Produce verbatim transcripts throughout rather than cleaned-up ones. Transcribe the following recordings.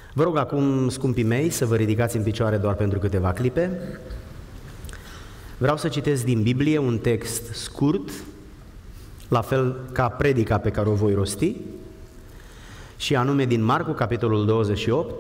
Vă rog acum, scumpii mei, să vă ridicați în picioare doar pentru câteva clipe. Vreau să citesc din Biblie un text scurt, la fel ca predica pe care o voi rosti, și anume din Marcu, capitolul douăzeci și opt,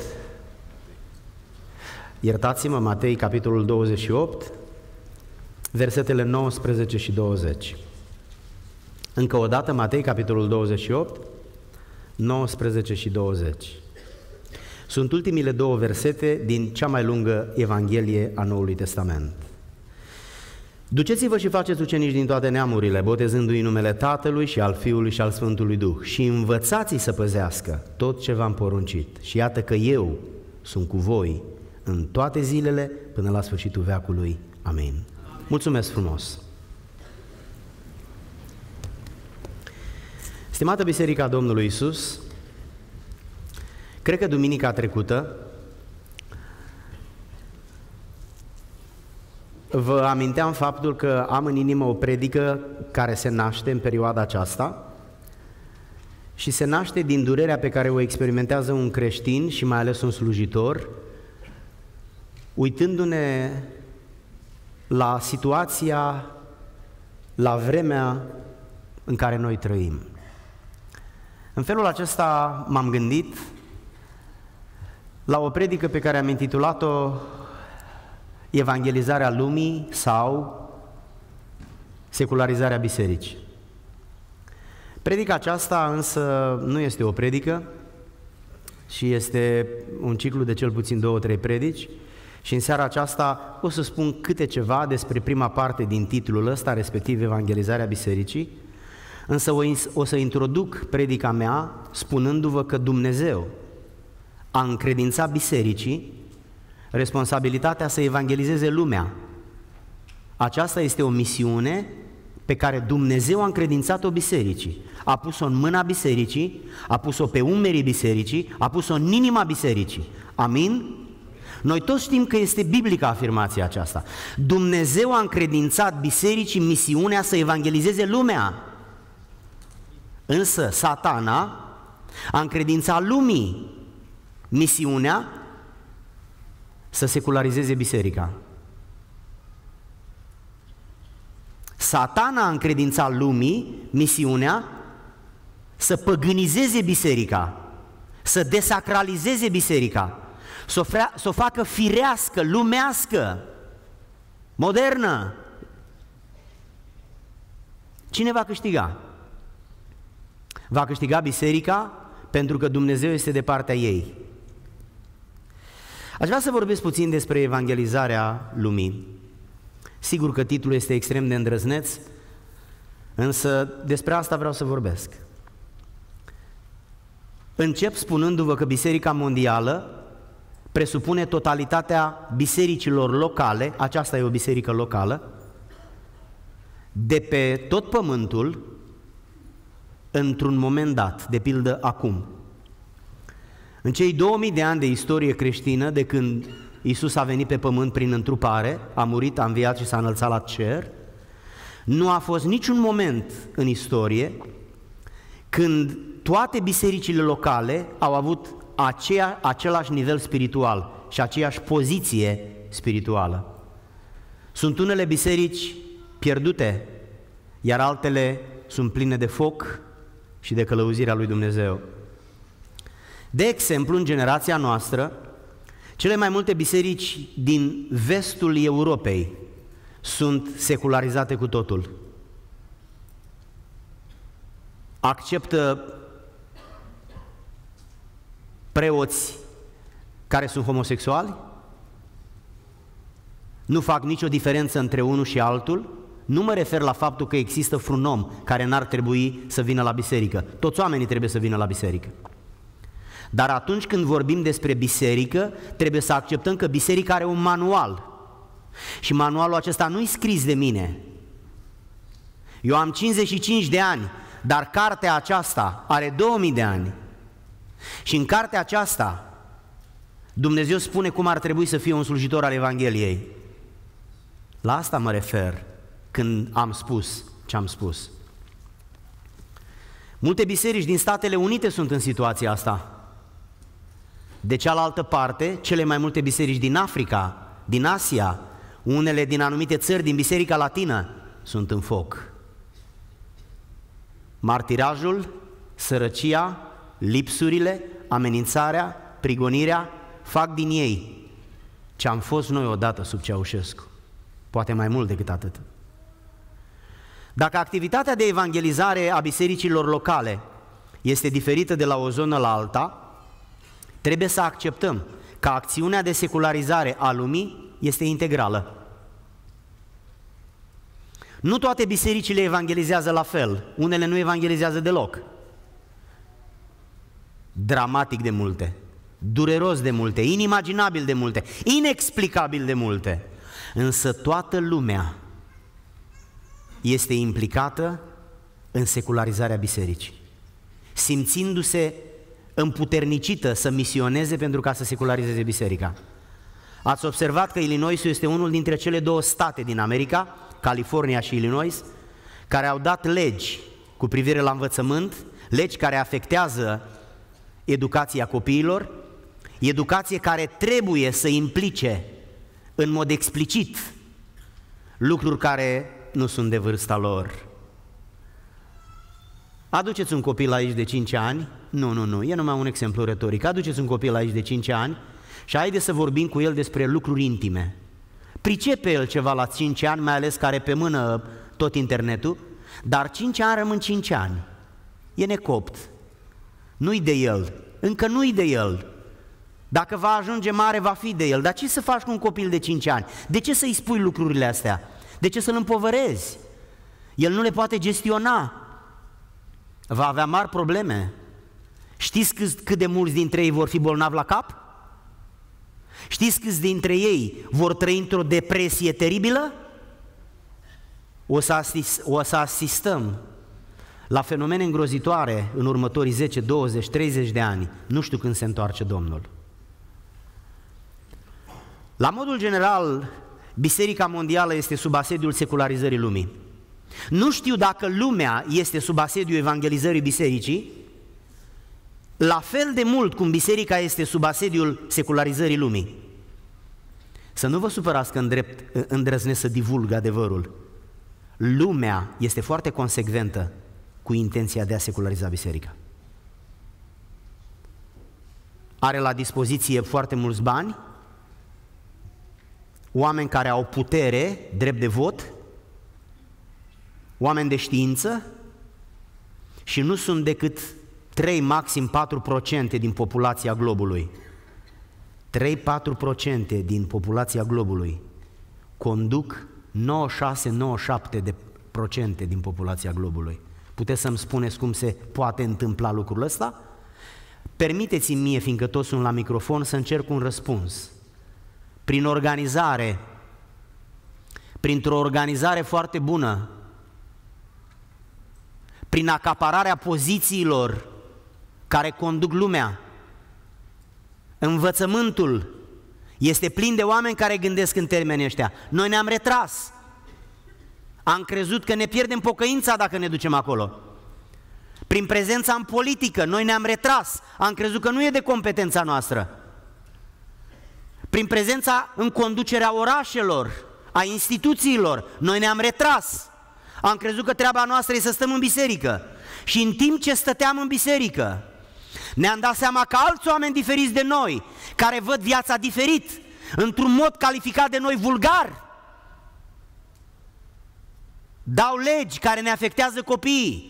iertați-mă, Matei, capitolul douăzeci și opt, versetele nouăsprezece și douăzeci. Încă o dată, Matei, capitolul douăzeci și opt, nouăsprezece și douăzeci. Sunt ultimile două versete din cea mai lungă Evanghelie a Noului Testament. Duceți-vă și faceți ucenici din toate neamurile, botezându-i numele Tatălui și al Fiului și al Sfântului Duh, și învățați-i să păzească tot ce v-am poruncit. Și iată că eu sunt cu voi în toate zilele până la sfârșitul veacului. Amin. Mulțumesc frumos! Stimată Biserica Domnului Iisus, cred că duminica trecută vă aminteam faptul că am în inimă o predică care se naște în perioada aceasta și se naște din durerea pe care o experimentează un creștin și mai ales un slujitor, uitându-ne la situația, la vremea în care noi trăim. În felul acesta m-am gândit la o predică pe care am intitulat-o Evangelizarea lumii sau secularizarea bisericii. Predica aceasta însă nu este o predică și este un ciclu de cel puțin două, trei predici, și în seara aceasta o să spun câte ceva despre prima parte din titlul ăsta, respectiv Evangelizarea bisericii, însă o, o să introduc predica mea spunându-vă că Dumnezeu a încredințat bisericii responsabilitatea să evangelizeze lumea. Aceasta este o misiune pe care Dumnezeu a încredințat-o bisericii. A pus-o în mâna bisericii, a pus-o pe umerii bisericii, a pus-o în inima bisericii. Amin? Noi toți știm că este biblică afirmația aceasta. Dumnezeu a încredințat bisericii misiunea să evangelizeze lumea. Însă Satana a încredințat lumii misiunea să secularizeze biserica. Satana a încredințat lumii misiunea să păgânizeze biserica, să desacralizeze biserica, să o, frea, să o facă firească, lumească, modernă. Cine va câștiga? Va câștiga biserica pentru că Dumnezeu este de partea ei. Aș vrea să vorbesc puțin despre evangelizarea lumii. Sigur că titlul este extrem de îndrăzneț, însă despre asta vreau să vorbesc. Încep spunându-vă că Biserica Mondială presupune totalitatea bisericilor locale, aceasta e o biserică locală, de pe tot pământul, într-un moment dat, de pildă acum. În cei două mii de ani de istorie creștină, de când Iisus a venit pe pământ prin întrupare, a murit, a înviat și s-a înălțat la cer, nu a fost niciun moment în istorie când toate bisericile locale au avut aceea, același nivel spiritual și aceeași poziție spirituală. Sunt unele biserici pierdute, iar altele sunt pline de foc și de călăuzirea lui Dumnezeu. De exemplu, în generația noastră, cele mai multe biserici din vestul Europei sunt secularizate cu totul. Acceptă preoți care sunt homosexuali, nu fac nicio diferență între unul și altul. Nu mă refer la faptul că există vreun om care n-ar trebui să vină la biserică. Toți oamenii trebuie să vină la biserică. Dar atunci când vorbim despre biserică, trebuie să acceptăm că biserica are un manual. Și manualul acesta nu-i scris de mine. Eu am cincizeci și cinci de ani, dar cartea aceasta are două mii de ani. Și în cartea aceasta Dumnezeu spune cum ar trebui să fie un slujitor al Evangheliei. La asta mă refer când am spus ce am spus. Multe biserici din Statele Unite sunt în situația asta. De cealaltă parte, cele mai multe biserici din Africa, din Asia, unele din anumite țări din Biserica Latină sunt în foc. Martirajul, sărăcia, lipsurile, amenințarea, prigonirea fac din ei ce am fost noi odată sub Ceaușescu, poate mai mult decât atât. Dacă activitatea de evangelizare a bisericilor locale este diferită de la o zonă la alta, trebuie să acceptăm că acțiunea de secularizare a lumii este integrală. Nu toate bisericile evangelizează la fel, unele nu evangelizează deloc. Dramatic de multe, dureros de multe, inimaginabil de multe, inexplicabil de multe. Însă toată lumea este implicată în secularizarea bisericii, simțindu-se împuternicită să misioneze pentru ca să secularizeze biserica. Ați observat că Illinois este unul dintre cele două state din America, California și Illinois, care au dat legi cu privire la învățământ, legi care afectează educația copiilor, educație care trebuie să implice în mod explicit lucruri care nu sunt de vârsta lor. Aduceți un copil aici de cinci ani, nu, nu, nu, e numai un exemplu retoric, aduceți un copil aici de cinci ani și haideți să vorbim cu el despre lucruri intime. Pricepe el ceva la cinci ani, mai ales care pe mână tot internetul, dar cinci ani rămân cinci ani, e necopt, nu-i de el, încă nu-i de el. Dacă va ajunge mare, va fi de el. Dar ce să faci cu un copil de cinci ani? De ce să-i spui lucrurile astea? De ce să-l împovărezi? El nu le poate gestiona. Va avea mari probleme. Știți cât, cât de mulți dintre ei vor fi bolnavi la cap? Știți câți dintre ei vor trăi într-o depresie teribilă? O să, asist, o să asistăm la fenomene îngrozitoare în următorii zece, douăzeci, treizeci de ani. Nu știu când se întoarce Domnul. La modul general, Biserica Mondială este sub asediul secularizării lumii. Nu știu dacă lumea este sub asediul evangelizării bisericii, la fel de mult cum biserica este sub asediul secularizării lumii. Să nu vă supărați că îndrept, îndrăznesc să divulg adevărul. Lumea este foarte consecventă cu intenția de a seculariza biserica. Are la dispoziție foarte mulți bani, oameni care au putere, drept de vot, oameni de știință și nu sunt decât trei, maxim patru la sută din populația globului. trei patru la sută din populația globului conduc nouăzeci și șase nouăzeci și șapte de procente din populația globului. Puteți să-mi spuneți cum se poate întâmpla lucrul ăsta? Permiteți-mi mie, fiindcă toți sunt la microfon, să încerc un răspuns. Prin organizare, printr-o organizare foarte bună, prin acapararea pozițiilor care conduc lumea, învățământul este plin de oameni care gândesc în termenii ăștia. Noi ne-am retras. Am crezut că ne pierdem pocăința dacă ne ducem acolo. Prin prezența în politică, noi ne-am retras. Am crezut că nu e de competența noastră. Prin prezența în conducerea orașelor, a instituțiilor, noi ne-am retras. Am crezut că treaba noastră e să stăm în biserică. Și în timp ce stăteam în biserică, ne-am dat seama că alți oameni diferiți de noi, care văd viața diferit, într-un mod calificat de noi vulgar, dau legi care ne afectează copiii.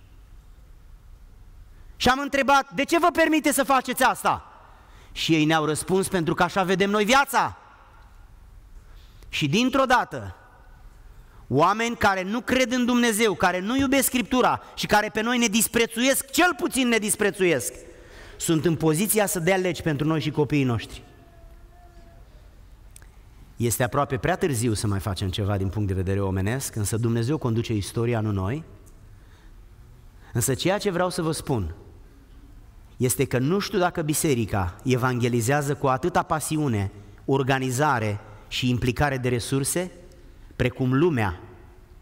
Și am întrebat, de ce vă permite să faceți asta? Și ei ne-au răspuns, pentru că așa vedem noi viața. Și dintr-o dată, oameni care nu cred în Dumnezeu, care nu iubesc Scriptura și care pe noi ne disprețuiesc, cel puțin ne disprețuiesc, sunt în poziția să dea legi pentru noi și copiii noștri. Este aproape prea târziu să mai facem ceva din punct de vedere omenesc, însă Dumnezeu conduce istoria, nu noi. Însă ceea ce vreau să vă spun este că nu știu dacă biserica evangelizează cu atâta pasiune, organizare și implicare de resurse, precum lumea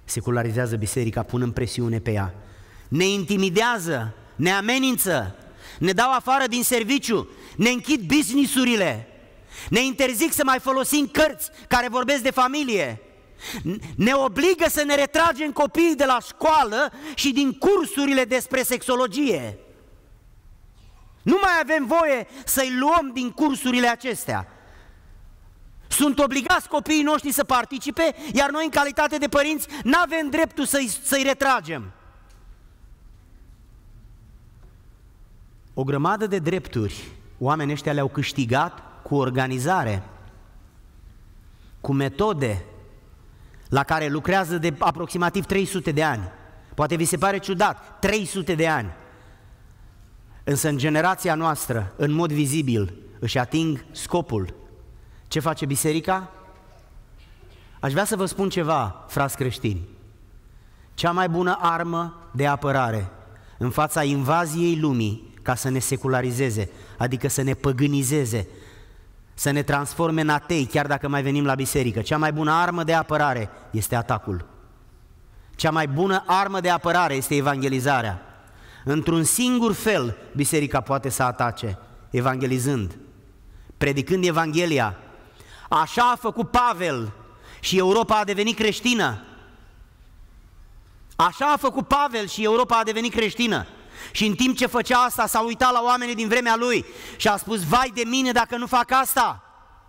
secularizează biserica punând presiune pe ea. Ne intimidează, ne amenință, ne dau afară din serviciu, ne închid business-urile, ne interzic să mai folosim cărți care vorbesc de familie, ne obligă să ne retragem copiii de la școală și din cursurile despre sexologie. Nu mai avem voie să-i luăm din cursurile acestea. Sunt obligați copiii noștri să participe, iar noi, în calitate de părinți, nu avem dreptul să-i, să-i retragem. O grămadă de drepturi oamenii ăștia le-au câștigat cu organizare, cu metode la care lucrează de aproximativ trei sute de ani. Poate vi se pare ciudat, trei sute de ani. Însă în generația noastră, în mod vizibil, își ating scopul. Ce face biserica? Aș vrea să vă spun ceva, frați creștini. Cea mai bună armă de apărare în fața invaziei lumii ca să ne secularizeze, adică să ne păgânizeze, să ne transforme în atei, chiar dacă mai venim la biserică. Cea mai bună armă de apărare este atacul. Cea mai bună armă de apărare este evangelizarea. Într-un singur fel, biserica poate să atace, evangelizând, predicând Evanghelia. Așa a făcut Pavel și Europa a devenit creștină. Așa a făcut Pavel și Europa a devenit creștină. Și în timp ce făcea asta, s-a uitat la oamenii din vremea lui și a spus: vai de mine dacă nu fac asta!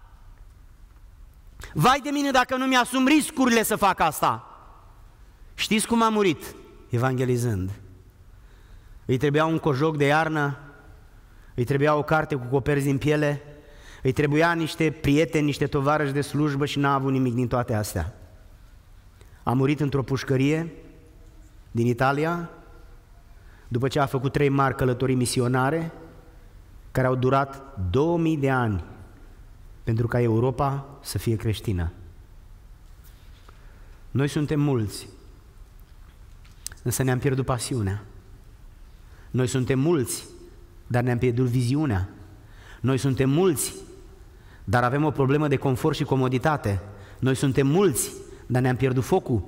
Vai de mine dacă nu mi-asum riscurile să fac asta! Știți cum a murit? Evangelizând. Îi trebuia un cojoc de iarnă, îi trebuia o carte cu coperți din piele, îi trebuia niște prieteni, niște tovarăși de slujbă și n-a avut nimic din toate astea. A murit într-o pușcărie din Italia, după ce a făcut trei mari călătorii misionare, care au durat două mii de ani pentru ca Europa să fie creștină. Noi suntem mulți, însă ne-am pierdut pasiunea. Noi suntem mulți, dar ne-am pierdut viziunea. Noi suntem mulți, dar avem o problemă de confort și comoditate. Noi suntem mulți, dar ne-am pierdut focul.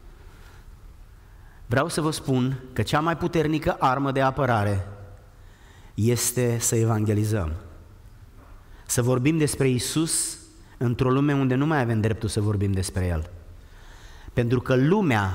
Vreau să vă spun că cea mai puternică armă de apărare este să evangelizăm. Să vorbim despre Iisus într-o lume unde nu mai avem dreptul să vorbim despre El. Pentru că lumea,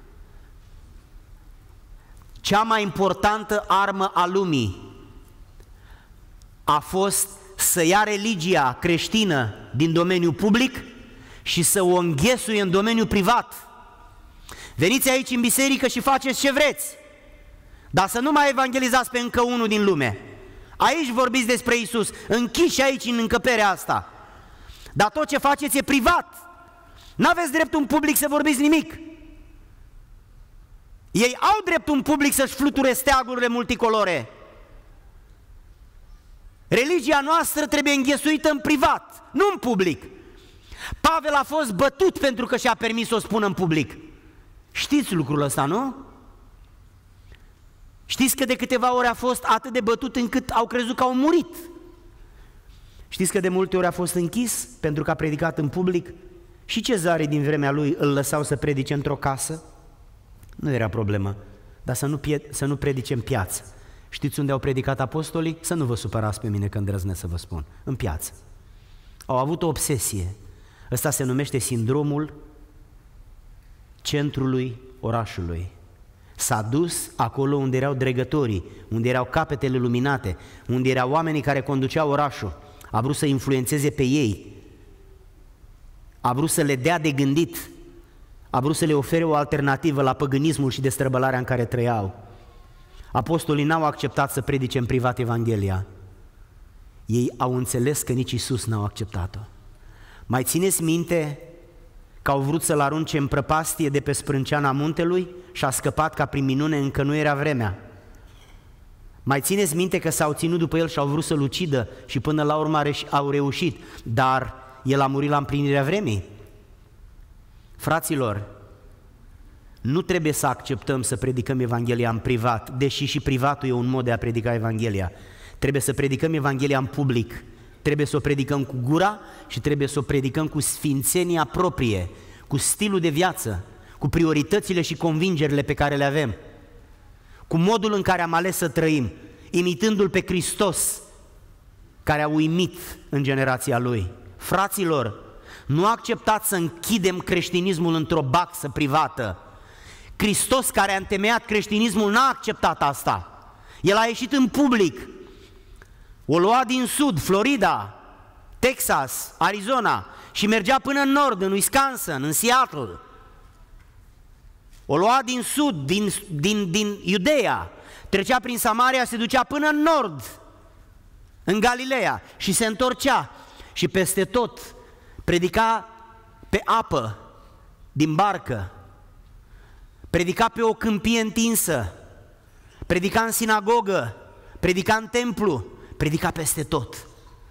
cea mai importantă armă a lumii, a fost să ia religia creștină din domeniul public și să o înghesuie în domeniul privat. Veniți aici în biserică și faceți ce vreți, dar să nu mai evangelizați pe încă unul din lume. Aici vorbiți despre Iisus, închiși aici în încăperea asta. Dar tot ce faceți e privat. N-aveți dreptul în public să vorbiți nimic. Ei au dreptul în public să-și fluture steagurile multicolore. Religia noastră trebuie înghesuită în privat, nu în public. Pavel a fost bătut pentru că și-a permis să o spună în public. Știți lucrul ăsta, nu? Știți că de câteva ori a fost atât de bătut încât au crezut că au murit. Știți că de multe ori a fost închis pentru că a predicat în public? Și cezarii din vremea lui îl lăsau să predice într-o casă? Nu era problemă, dar să nu, pie- să nu predice în piață. Știți unde au predicat apostolii? Să nu vă supărați pe mine că îndrăznesc să vă spun. În piață. Au avut o obsesie. Ăsta se numește sindromul centrului orașului. S-a dus acolo unde erau dregătorii, unde erau capetele luminate, unde erau oamenii care conduceau orașul. A vrut să influențeze pe ei. A vrut să le dea de gândit. A vrut să le ofere o alternativă la păgânismul și destrăbălarea în care trăiau. Apostolii n-au acceptat să predice în privat Evanghelia. Ei au înțeles că nici Iisus n-au acceptat-o. Mai țineți minte că au vrut să-l arunce în prăpastie de pe sprânceana muntelui și a scăpat ca prin minune, încă nu era vremea. Mai țineți minte că s-au ținut după el și au vrut să-l ucidă și până la urmă au reușit, dar el a murit la împlinirea vremii. Fraților, nu trebuie să acceptăm să predicăm Evanghelia în privat, deși și privatul e un mod de a predica Evanghelia. Trebuie să predicăm Evanghelia în public, trebuie să o predicăm cu gura și trebuie să o predicăm cu sfințenia proprie, cu stilul de viață, cu prioritățile și convingerile pe care le avem, cu modul în care am ales să trăim. imitându-L pe Hristos, care a uimit în generația Lui. Fraților, nu acceptați să închidem creștinismul într-o baxă privată. Hristos, care a întemeiat creștinismul, n-a acceptat asta. El a ieșit în public. O lua din sud, Florida, Texas, Arizona și mergea până în nord, în Wisconsin, în Seattle. O lua din sud, din, din, din Iudeea, trecea prin Samaria, se ducea până în nord, în Galileea, și se întorcea. Și peste tot predica pe apă, din barcă, predica pe o câmpie întinsă, predica în sinagogă, predica în templu, predica peste tot.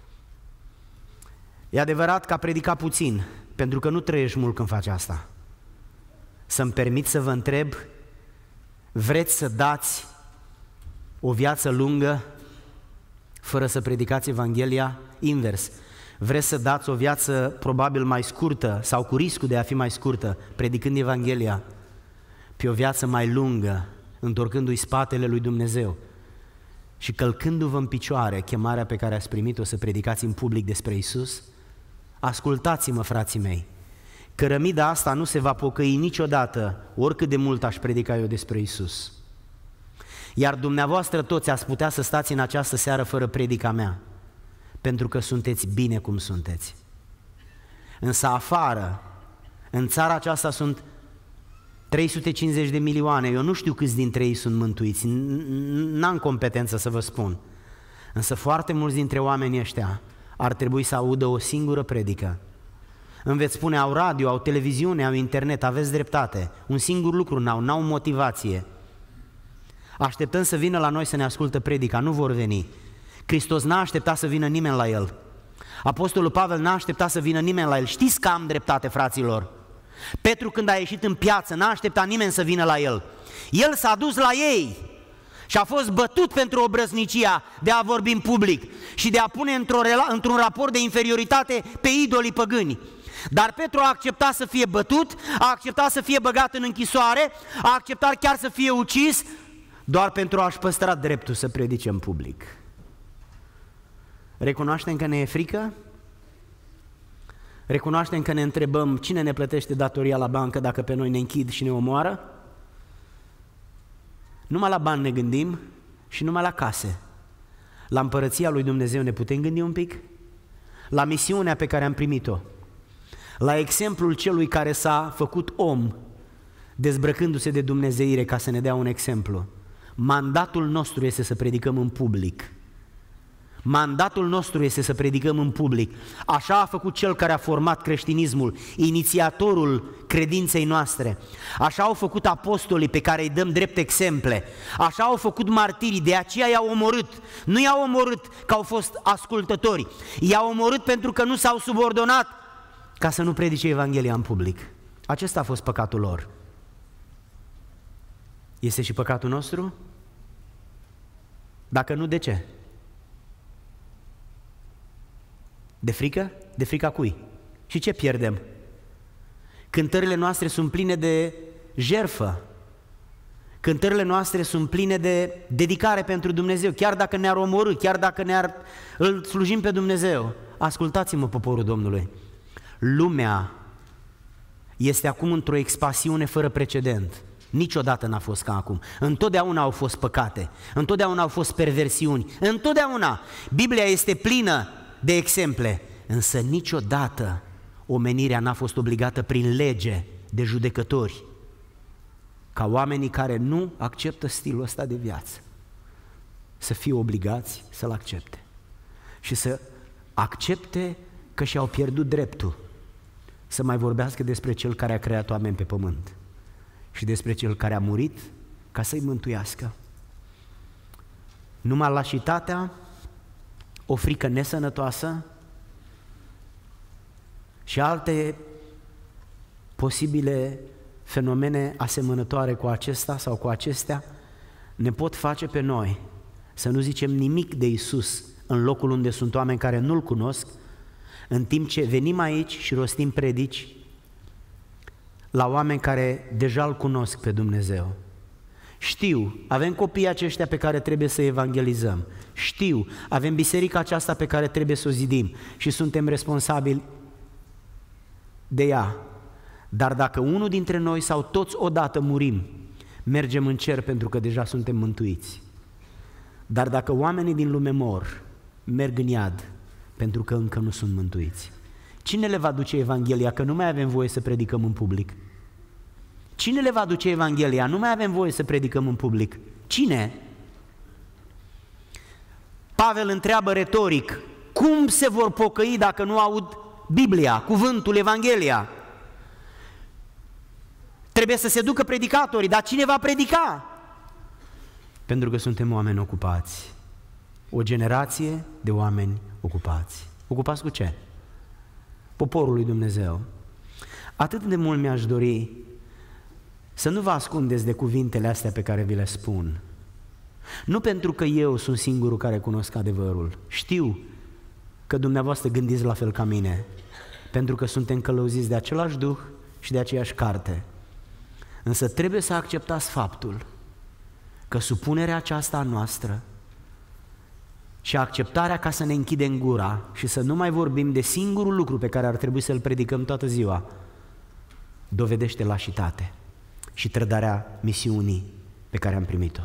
E adevărat că a predicat puțin, pentru că nu trăiești mult când faci asta. Să-mi permit să vă întreb, vreți să dați o viață lungă fără să predicați Evanghelia? Invers. Vreți să dați o viață probabil mai scurtă sau cu riscul de a fi mai scurtă, predicând Evanghelia, pe o viață mai lungă, întorcându-i spatele lui Dumnezeu și călcându-vă în picioare chemarea pe care ați primit-o să predicați în public despre Iisus? Ascultați-mă, frații mei, cărămida asta nu se va pocăi niciodată, oricât de mult aș predica eu despre Iisus. Iar dumneavoastră toți ați putea să stați în această seară fără predica mea, pentru că sunteți bine cum sunteți. Însă afară, în țara aceasta sunt trei sute cincizeci de milioane, eu nu știu câți dintre ei sunt mântuiți, n-am competență să vă spun, însă foarte mulți dintre oamenii ăștia ar trebui să audă o singură predică. Îmi veți spune, au radio, au televiziune, au internet, aveți dreptate, un singur lucru n-au, n-au motivație. Așteptăm să vină la noi să ne ascultă predica, nu vor veni. Hristos n-a așteptat să vină nimeni la El. Apostolul Pavel n-a așteptat să vină nimeni la El. Știți că am dreptate, fraților? Petru, când a ieșit în piață, n-a așteptat nimeni să vină la el. El s-a dus la ei și a fost bătut pentru obrăznicia de a vorbi în public și de a pune într-o, într-un raport de inferioritate pe idolii păgâni. Dar Petru a acceptat să fie bătut, a acceptat să fie băgat în închisoare, a acceptat chiar să fie ucis, doar pentru a-și păstra dreptul să predice în public. Recunoaștem că ne e frică? Recunoaștem că ne întrebăm cine ne plătește datoria la bancă dacă pe noi ne închid și ne omoară? Numai la bani ne gândim și numai la case. La împărăția lui Dumnezeu ne putem gândi un pic? La misiunea pe care am primit-o, la exemplul celui care s-a făcut om, dezbrăcându-se de dumnezeire ca să ne dea un exemplu. Mandatul nostru este să predicăm în public. Mandatul nostru este să predicăm în public. Așa a făcut cel care a format creștinismul, inițiatorul credinței noastre. Așa au făcut apostolii pe care îi dăm drept exemple. Așa au făcut martirii, de aceea i-au omorât. Nu i-au omorât că au fost ascultători, i-au omorât pentru că nu s-au subordonat ca să nu predice Evanghelia în public. Acesta a fost păcatul lor. Este și păcatul nostru? Dacă nu, de ce? De frică? De frica cui? Și ce pierdem? Cântările noastre sunt pline de jertfă. Cântările noastre sunt pline de dedicare pentru Dumnezeu, chiar dacă ne-ar omorî, chiar dacă ne-ar îl slujim pe Dumnezeu. Ascultați-mă, poporul Domnului. Lumea este acum într-o expansiune fără precedent. Niciodată n-a fost ca acum. Întotdeauna au fost păcate, întotdeauna au fost perversiuni, întotdeauna. Biblia este plină de exemple, însă niciodată omenirea n-a fost obligată prin lege de judecători ca oamenii care nu acceptă stilul ăsta de viață să fie obligați să-l accepte și să accepte că și-au pierdut dreptul să mai vorbească despre Cel care a creat oameni pe pământ și despre Cel care a murit ca să-i mântuiască. Numai lașitatea, o frică nesănătoasă și alte posibile fenomene asemănătoare cu acesta sau cu acestea ne pot face pe noi să nu zicem nimic de Iisus în locul unde sunt oameni care nu-L cunosc, în timp ce venim aici și rostim predici la oameni care deja îl cunosc pe Dumnezeu Știu, avem copiii aceștia pe care trebuie să evangelizăm. Știu, avem biserica aceasta pe care trebuie să o zidim și suntem responsabili de ea. Dar dacă unul dintre noi sau toți odată murim, mergem în cer pentru că deja suntem mântuiți. Dar dacă oamenii din lume mor, merg în iad pentru că încă nu sunt mântuiți. Cine le va duce Evanghelia? Că nu mai avem voie să predicăm în public. Cine le va duce Evanghelia? Nu mai avem voie să predicăm în public. Cine? Pavel întreabă retoric, cum se vor pocăi dacă nu aud Biblia, cuvântul, Evanghelia? Trebuie să se ducă predicatorii, dar cine va predica? Pentru că suntem oameni ocupați. O generație de oameni ocupați. Ocupați cu ce? Poporul lui Dumnezeu. Atât de mult mi-aș dori să nu vă ascundeți de cuvintele astea pe care vi le spun. Nu pentru că eu sunt singurul care cunosc adevărul. Știu că dumneavoastră gândiți la fel ca mine, pentru că suntem călăuziți de același Duh și de aceeași carte. Însă trebuie să acceptați faptul că supunerea aceasta a noastră și acceptarea ca să ne închidem gura și să nu mai vorbim de singurul lucru pe care ar trebui să-l predicăm toată ziua, dovedește lașitate și trădarea misiunii pe care am primit-o.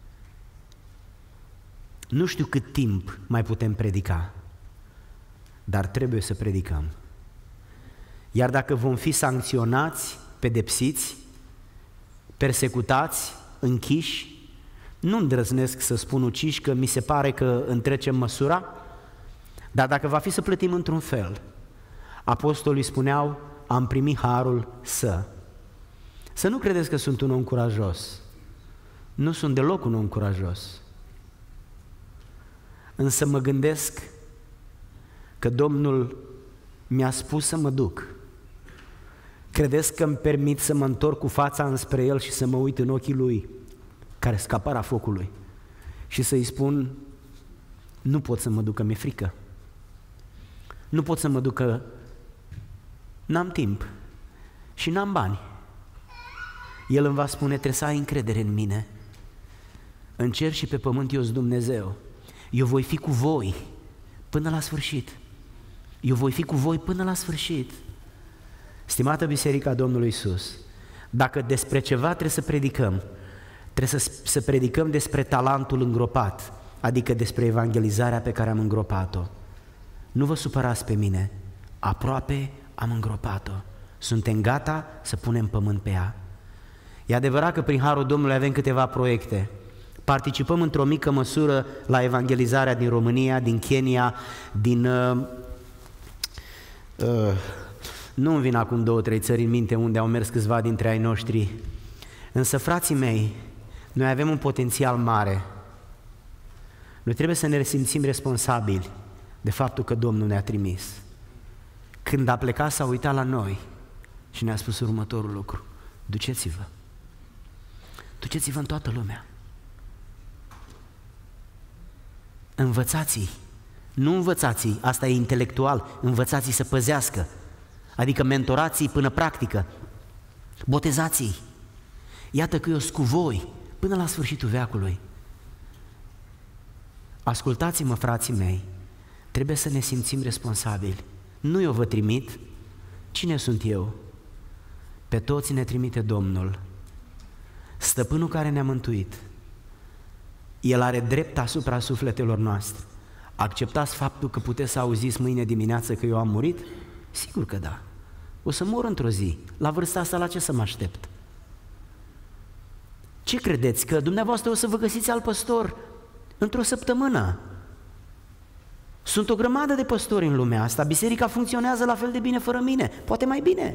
Nu știu cât timp mai putem predica, dar trebuie să predicăm. Iar dacă vom fi sancționați, pedepsiți, persecutați, închiși, nu îndrăznesc să spun uciși, că mi se pare că întrecem măsura, dar dacă va fi să plătim într-un fel, apostolii spuneau, am primit harul să. Să nu credeți că sunt un om curajos. Nu sunt deloc un om curajos. Însă mă gândesc că Domnul mi-a spus să mă duc. Credeți că îmi permit să mă întorc cu fața înspre El și să mă uit în ochii Lui, care scapara focului, și să-i spun, nu pot să mă duc, că mi-e frică. Nu pot să mă duc, că n-am timp și n-am bani. El îmi va spune, trebuie să ai încredere în mine. În cer și pe pământ eu sunt Dumnezeu. Eu voi fi cu voi până la sfârșit. Eu voi fi cu voi până la sfârșit. Stimată Biserica Domnului Iisus, dacă despre ceva trebuie să predicăm, trebuie să, să predicăm despre talentul îngropat, adică despre evangelizarea pe care am îngropat-o. Nu vă supărați pe mine, aproape am îngropat-o. Suntem gata să punem pământ pe ea. E adevărat că prin harul Domnului avem câteva proiecte. Participăm într-o mică măsură la evangelizarea din România, din Kenya, din... Uh, uh, nu-mi vin acum două, trei țări în minte unde au mers câțiva dintre ai noștri. Însă, frații mei, noi avem un potențial mare. Noi trebuie să ne simțim responsabili de faptul că Domnul ne-a trimis. Când a plecat, s-a uitat la noi și ne-a spus următorul lucru: duceți-vă, duceți-vă în toată lumea. Învățați-i, nu învățați-i, asta e intelectual, învățați-i să păzească, adică mentorați-i până practică, botezați-i. Iată că eu sunt cu voi până la sfârșitul veacului. Ascultați-mă, frații mei, trebuie să ne simțim responsabili. Nu eu vă trimit, cine sunt eu? Pe toți ne trimite Domnul, Stăpânul care ne-a mântuit. El are drept asupra sufletelor noastre. Acceptați faptul că puteți să auziți mâine dimineață că eu am murit? Sigur că da. O să mor într-o zi. La vârsta asta la ce să mă aștept? Ce credeți? Că dumneavoastră o să vă găsiți alt păstor într-o săptămână? Sunt o grămadă de păstori în lumea asta. Biserica funcționează la fel de bine fără mine, poate mai bine.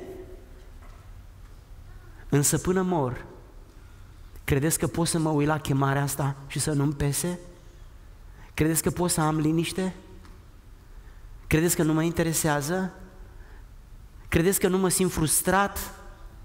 Însă până mor, credeți că pot să mă uit la chemarea asta și să nu-mi pese? Credeți că pot să am liniște? Credeți că nu mă interesează? Credeți că nu mă simt frustrat?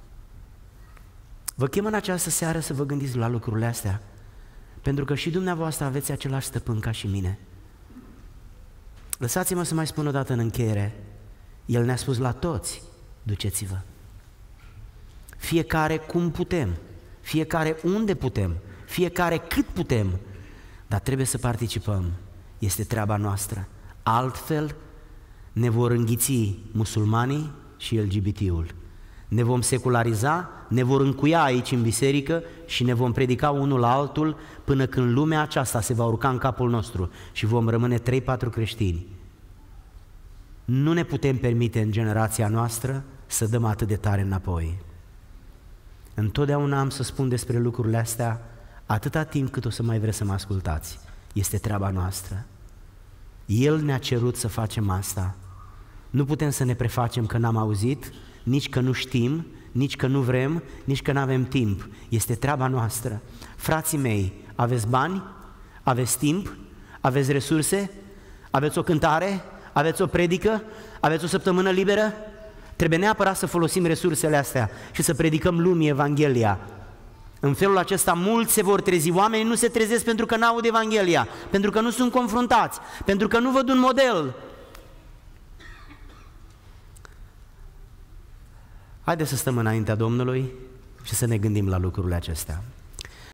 Vă chem în această seară să vă gândiți la lucrurile astea, pentru că și dumneavoastră aveți același stăpân ca și mine. Lăsați-mă să mai spun o dată în încheiere, El ne-a spus la toți, duceți-vă. Fiecare cum putem, fiecare unde putem, fiecare cât putem, dar trebuie să participăm. Este treaba noastră. Altfel ne vor înghiți musulmanii și L G B T-ul. Ne vom seculariza, ne vor încuia aici în biserică și ne vom predica unul la altul până când lumea aceasta se va urca în capul nostru și vom rămâne trei patru creștini. Nu ne putem permite în generația noastră să dăm atât de tare înapoi. Întotdeauna am să spun despre lucrurile astea atâta timp cât o să mai vreți să mă ascultați. Este treaba noastră. El ne-a cerut să facem asta. Nu putem să ne prefacem că n-am auzit, nici că nu știm, nici că nu vrem, nici că nu avem timp. Este treaba noastră. Frații mei, aveți bani? Aveți timp? Aveți resurse? Aveți o cântare? Aveți o predică? Aveți o săptămână liberă? Trebuie neapărat să folosim resursele astea și să predicăm lumii Evanghelia. În felul acesta mulți se vor trezi. Oamenii nu se trezesc pentru că n-aud Evanghelia, pentru că nu sunt confruntați, pentru că nu văd un model. Haideți să stăm înaintea Domnului și să ne gândim la lucrurile acestea.